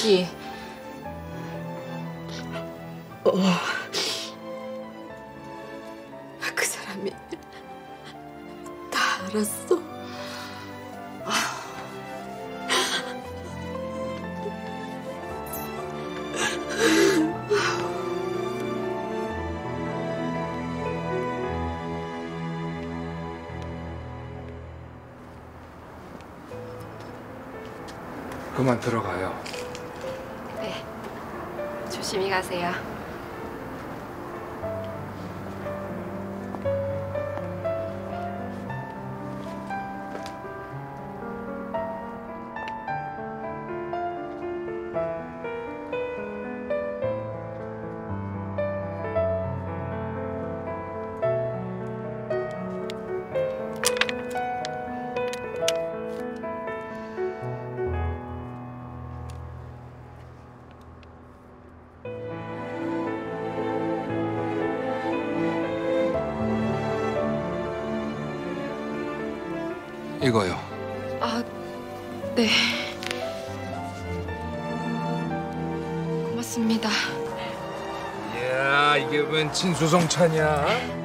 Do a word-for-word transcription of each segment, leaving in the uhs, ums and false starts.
씨. 어. 그 사람이 다 알았어? 그만 들어가요. 네. 조심히 가세요. 이거요. 아, 네. 고맙습니다. 이야, 이게 웬 진수성찬이야?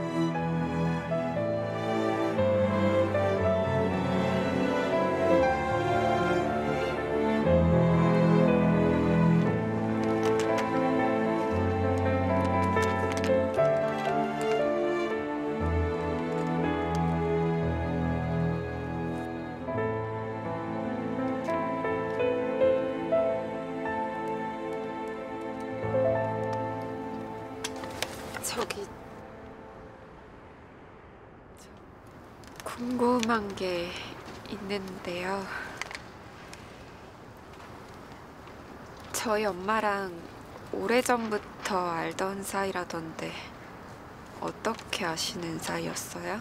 저기 저, 궁금한 게 있는데요. 저희 엄마랑 오래전부터 알던 사이라던데 어떻게 아시는 사이였어요?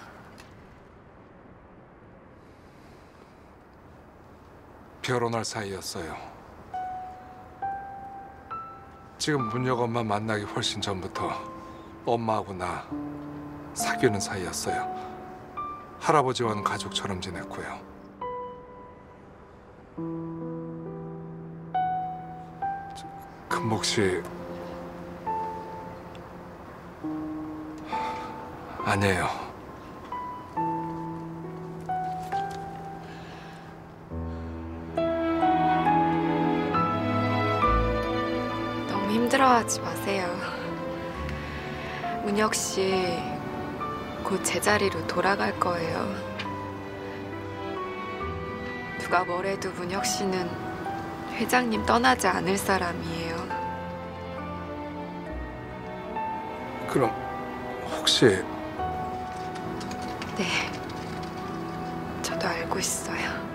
결혼할 사이였어요. 지금 문혁 엄마 만나기 훨씬 전부터 엄마하고 나 사귀는 사이였어요. 할아버지와는 가족처럼 지냈고요. 금복 씨 아니에요. 너무 힘들어하지 마세요. 문혁 씨 곧 제자리로 돌아갈 거예요. 누가 뭐래도 문혁 씨는 회장님 떠나지 않을 사람이에요. 그럼 혹시 네, 저도 알고 있어요.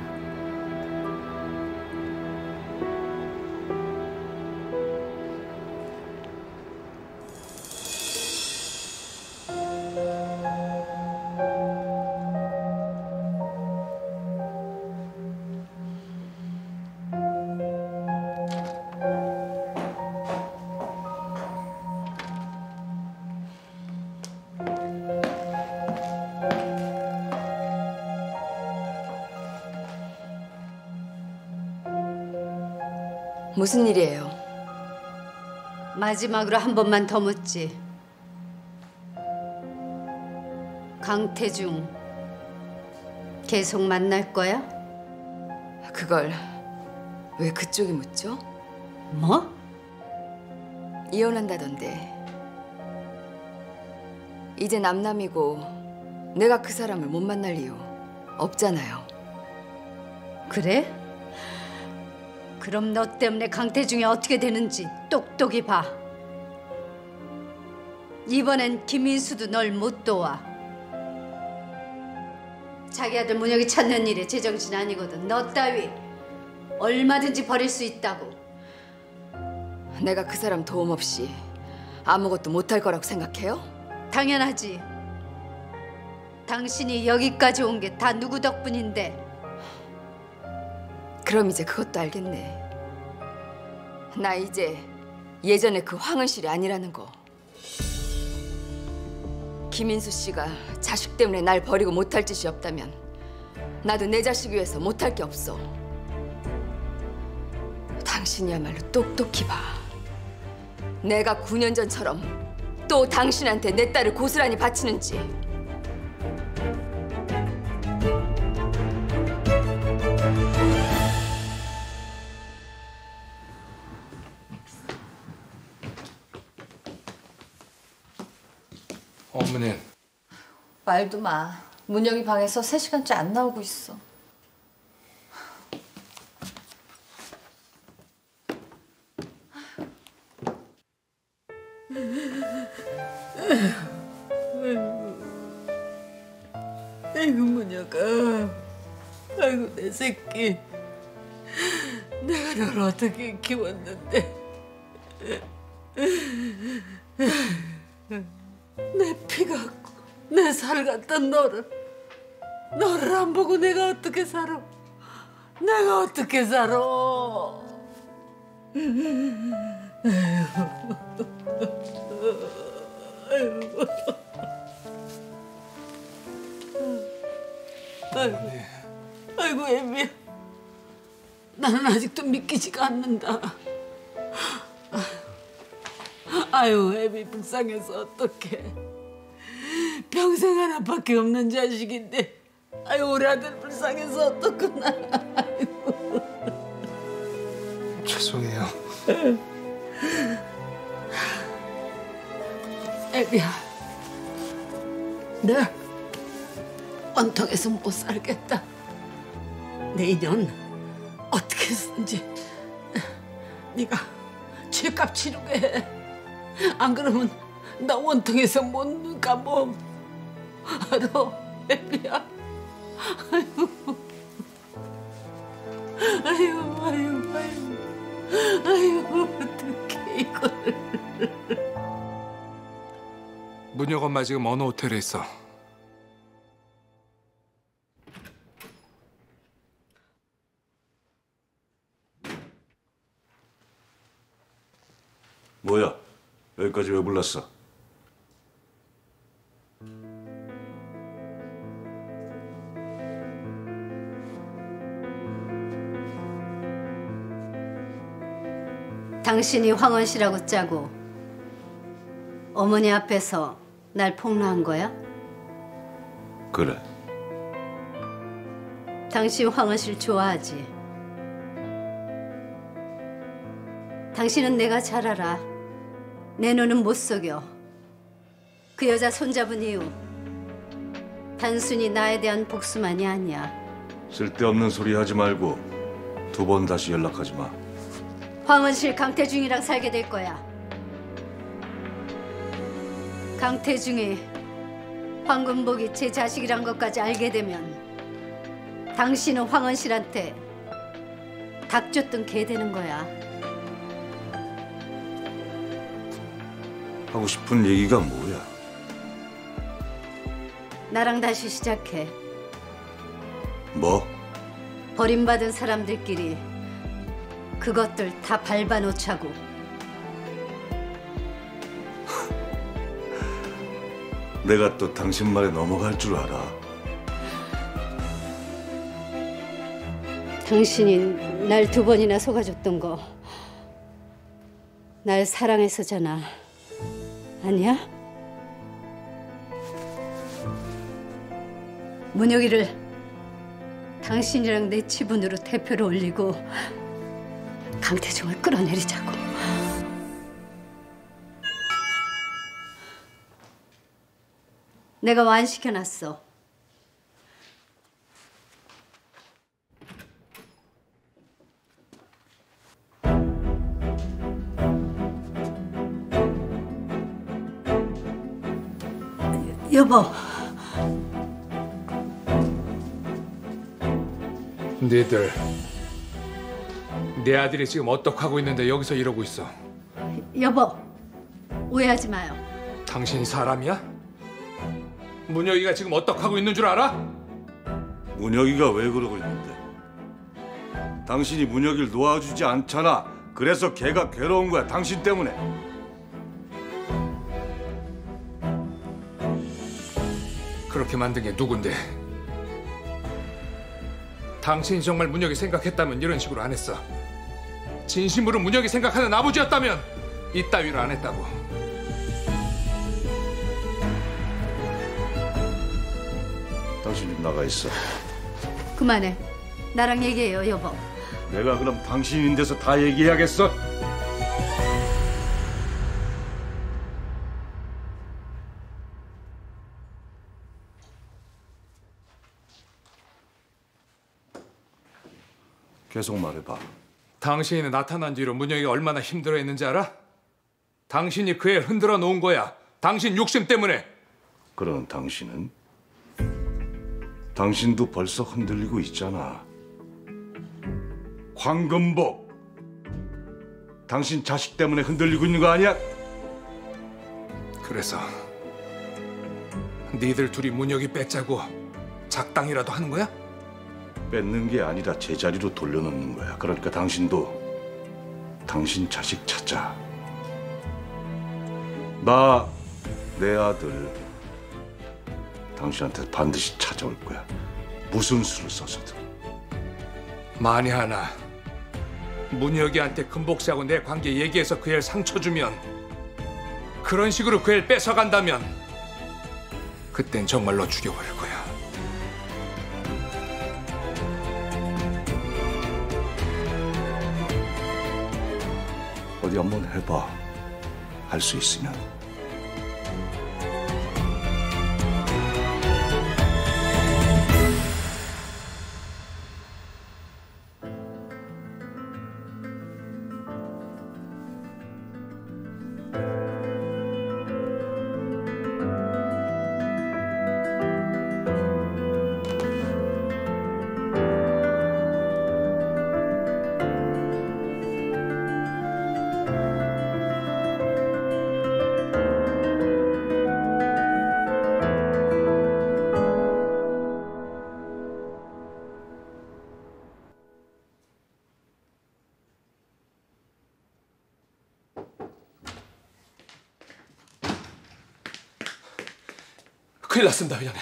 무슨 일이에요? 마지막으로 한 번만 더 묻지. 강태중 계속 만날 거야? 그걸 왜 그쪽이 묻죠? 뭐? 이혼한다던데. 이제 남남이고 내가 그 사람을 못 만날 이유 없잖아요. 그래? 그럼 너 때문에 강태중이 어떻게 되는지 똑똑히 봐. 이번엔 김인수도 널 못 도와. 자기 아들 문혁이 찾는 일에 제정신 아니거든. 너 따위 얼마든지 버릴 수 있다고. 내가 그 사람 도움 없이 아무것도 못할 거라고 생각해요? 당연하지. 당신이 여기까지 온 게 다 누구 덕분인데. 그럼 이제 그것도 알겠네. 나 이제 예전에 그 황은실이 아니라는 거. 김인수 씨가 자식 때문에 날 버리고 못할 짓이 없다면 나도 내 자식 위해서 못할 게 없어. 당신 당신이야말로 똑똑히 봐. 내가 구 년 전처럼 또 당신한테 내 딸을 고스란히 바치는지. 어머니, 말도 마. 문영이 방에서 세 시간째 안 나오고 있어. 아이고 문혁아, 아이고 내 새끼, 내가 널 어떻게 키웠는데 내 피 같고 내 살 같던 너를 너를 안 보고 내가 어떻게 살아? 내가 어떻게 살아? 아이고. 아이고, 아이고 애미야, 나는 아직도 믿기지가 않는다. 아유 애미 불쌍해서 어떡해. 평생 하나밖에 없는 자식인데 아유 우리 아들 불쌍해서 어떡하나. 아이고. 죄송해요. 애미야, 내 원통해서 못 살겠다. 내년 어떻게 해서든지 네가 죗값 치르게 해. 안 그러면 나 원통해서 못 눈 감어. 알아, 애미야? 아이고, 아이고, 아이고, 아이고, 아이고, 어떡해 이걸. 문혁 엄마 지금 어느 호텔에 있어? 뭐야? 여기까지 왜 불렀어? 당신이 황원 씨라고 짜고 어머니 앞에서 날 폭로한 거야? 그래. 당신 황원 씨를 좋아하지? 당신은 내가 잘 알아. 내 눈은 못 속여. 그 여자 손잡은 이유 단순히 나에 대한 복수만이 아니야. 쓸데없는 소리 하지 말고 두 번 다시 연락하지 마. 황원실 강태중이랑 살게 될 거야. 강태중이 황금복이 제 자식이란 것까지 알게 되면 당신은 황원실한테 닭 줬던 개 되는 거야. 하고 싶은 얘기가 뭐야? 나랑 다시 시작해. 뭐? 버림받은 사람들끼리 그것들 다 밟아놓자고. 내가 또 당신 말에 넘어갈 줄 알아. 당신이 날 두 번이나 속아줬던 거 날 사랑해서잖아. 아니야? 문혁이를 당신이랑 내 지분으로 대표로 올리고 강태중을 끌어내리자고. 내가 완시켜놨어. 여보. 니들 내 아들이 지금 어떻게 하고 있는데 여기서 이러고 있어? 여보, 오해하지 마요. 당신이 사람이야? 문혁이가 지금 어떻게 하고 있는 줄 알아? 문혁이가 왜 그러고 있는데? 당신이 문혁이를 놓아주지 않잖아. 그래서 걔가 괴로운 거야. 당신 때문에. 그렇게 만든 게 누군데? 당신이 정말 문혁이 생각했다면 이런 식으로 안 했어. 진심으로 문혁이 생각하는 아버지였다면 이따위로 안 했다고. 당신이 나가 있어. 그만해. 나랑 얘기해요, 여보. 내가 그럼 당신 있는 데서 다 얘기해야겠어? 계속 말해봐. 당신이 나타난 뒤로 문혁이가 얼마나 힘들어했는지 알아? 당신이 그 애 흔들어 놓은 거야. 당신 욕심 때문에. 그러는 당신은? 당신도 벌써 흔들리고 있잖아. 황금복, 당신 자식 때문에 흔들리고 있는 거 아니야? 그래서 니들 둘이 문혁이 뺏자고 작당이라도 하는 거야? 뺏는 게 아니라 제자리로 돌려놓는 거야. 그러니까 당신도 당신 자식 찾자. 나, 내 아들 당신한테 반드시 찾아올 거야. 무슨 수를 써서든. 만에 하나 문혁이한테 금복씨하고 내 관계 얘기해서 그 애를 상처 주면, 그런 식으로 그 애를 뺏어간다면 그땐 정말로 죽여버릴 거야. 어디 한번 해봐. 할 수 있으면. 큰일 났습니다, 회장님.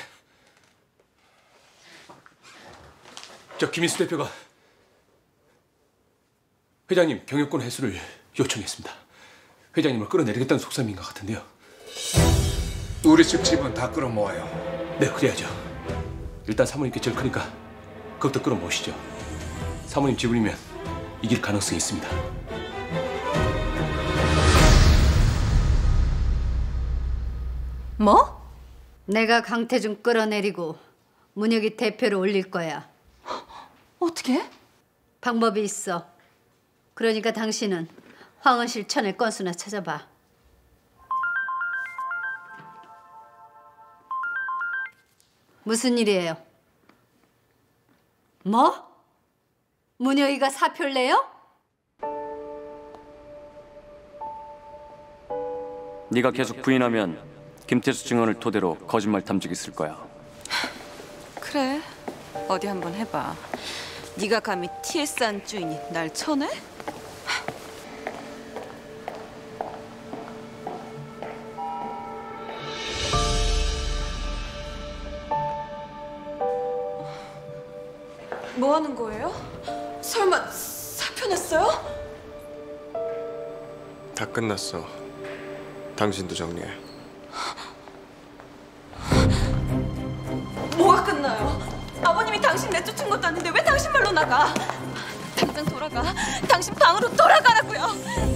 저 김인수 대표가 회장님 경영권 회수를 요청했습니다. 회장님을 끌어내리겠다는 속셈인 것 같은데요. 우리 집 집은 다 끌어모아요. 네, 그래야죠. 일단 사모님께 제일 크니까 그것도 끌어모으시죠. 사모님 지분이면 이길 가능성이 있습니다. 뭐? 내가 강태준 끌어내리고 문혁이 대표로 올릴 거야. 어떻게? 방법이 있어. 그러니까 당신은 황은실 쳐낼 건수나 찾아봐. 무슨 일이에요? 뭐? 문혁이가 사표를 내요? 네가 계속 부인하면 김태수 증언을 토대로 거짓말 탐지기 쓸 거야. 그래, 어디 한번 해봐. 네가 감히 티에스 안주인이 날 쳐내? 뭐 하는 거예요? 설마 사표 냈어요? 다 끝났어. 당신도 정리해. 뭐가 끝나요? 아버님이 당신 내쫓은 것도 아닌데 왜 당신 말로 나가? 당장 돌아가. 당신 방으로 돌아가라고요.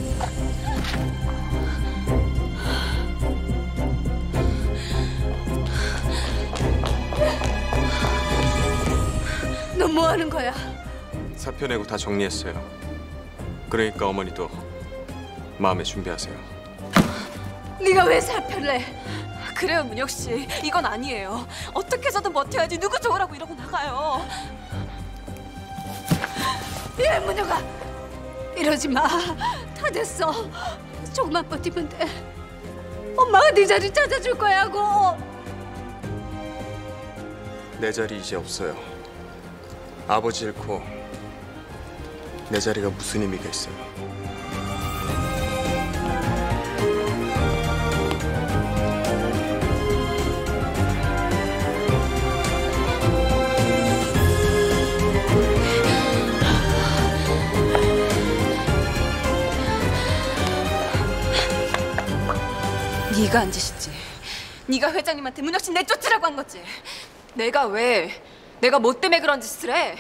너 뭐 하는 거야? 사표 내고 다 정리했어요. 그러니까 어머니도 마음에 준비하세요. 네가 왜 사표를 내? 그래요, 문혁 씨. 이건 아니에요. 어떻게 해서든 버텨야지. 누구 좋으라고 이러고 나가요. 예, 문혁아. 이러지 마. 다 됐어. 조금만 버티면 돼. 엄마가 네 자리 찾아줄 거야고. 내 자리 이제 없어요. 아버지 잃고 내 자리가 무슨 의미가 있어요. 네가 한 짓이지. 네가 회장님한테 문혁 씨 내쫓으라고 한 거지. 내가 왜? 내가 뭐 때문에 그런 짓을 해?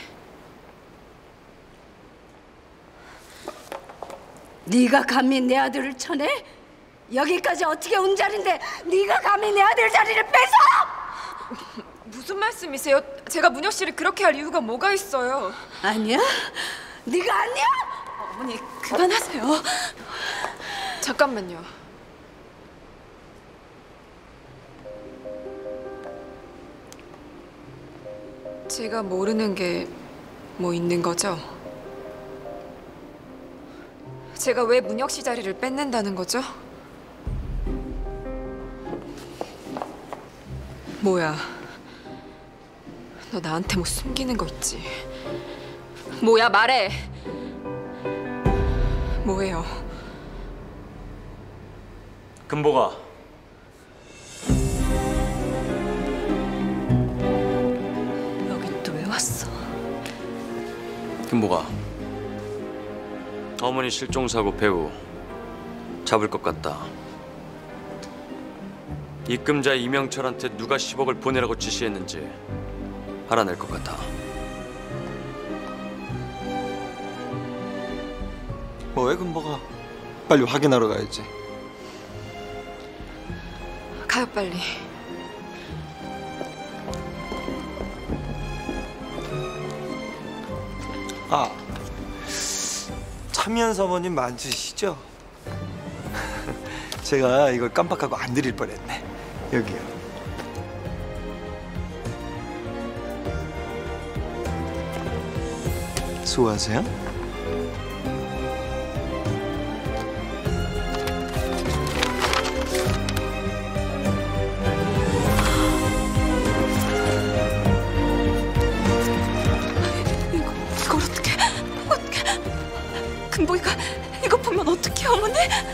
네가 감히 내 아들을 쳐내? 여기까지 어떻게 온 자리인데 네가 감히 내 아들 자리를 뺏어! 무슨 말씀이세요? 제가 문혁 씨를 그렇게 할 이유가 뭐가 있어요? 아니야? 네가 아니야? 어머니 그만하세요. 잠깐만요. 제가 모르는 게 뭐 있는 거죠? 제가 왜 문혁 씨 자리를 뺏는다는 거죠? 뭐야? 너 나한테 뭐 숨기는 거 있지? 뭐야 말해! 뭐예요? 금보가 여긴 또 왜 왔어? 금보가 어머니 실종사고 배우 잡을 것 같다. 입금자 이명철한테 누가 십억을 보내라고 지시했는지 알아낼 것 같아. 뭐해 금보가? 빨리 확인하러 가야지. 가요 빨리. 아, 참여연 사모님 맞으시죠? 제가 이걸 깜빡하고 안 드릴 뻔했네. 여기요. 수고하세요. 이거 이걸 어떻게 어떻게 금보이가 이거 보면 어떡해 어머니?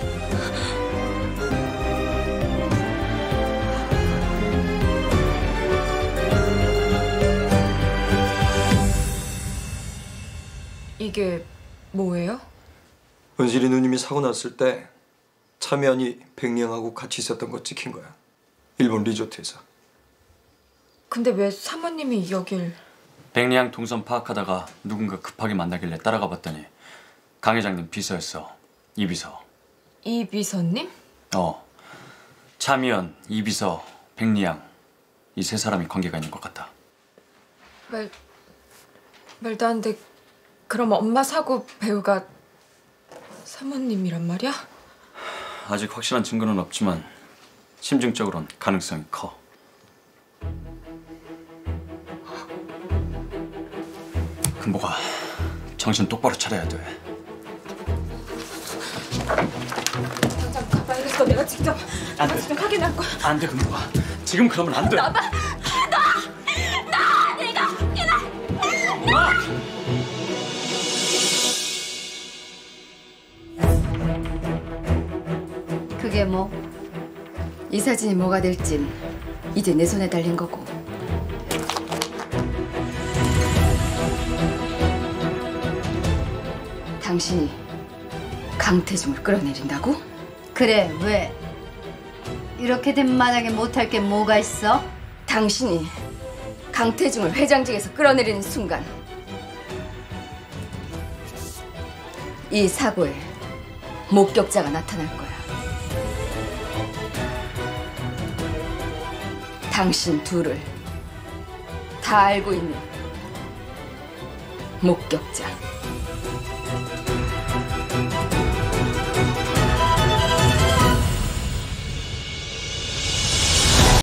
이게 뭐예요? 은실이 누님이 사고 났을 때 참여연이 백령하고 같이 있었던 거 찍힌 거야. 일본 리조트에서. 근데 왜 사모님이 여길... 백리양 동선 파악하다가 누군가 급하게 만나길래 따라가 봤더니 강 회장님 비서였어. 이 비서. 이 비서님? 어. 참여연, 이 비서, 백리양 이 세 사람이 관계가 있는 것 같다. 말... 말도 안 돼. 그럼 엄마 사고 배우가 사모님이란 말이야? 아직 확실한 증거는 없지만 심증적으로는 가능성이 커. 금보가 정신 똑바로 차려야 돼. 당장 가봐야겠어. 내가 직접 내가 직접 확인할 거야. 안 돼, 금보가. 지금 그러면 안 돼. 나봐. 나! 나! 내가 확인할! 나! 그게 뭐? 이 사진이 뭐가 될진 이제 내 손에 달린 거고. 당신이 강태중을 끌어내린다고? 그래, 왜? 이렇게 된 마당에 못할 게 뭐가 있어? 당신이 강태중을 회장직에서 끌어내리는 순간 이 사고에 목격자가 나타날 거야. 당신 둘을 다 알고 있는 목격자.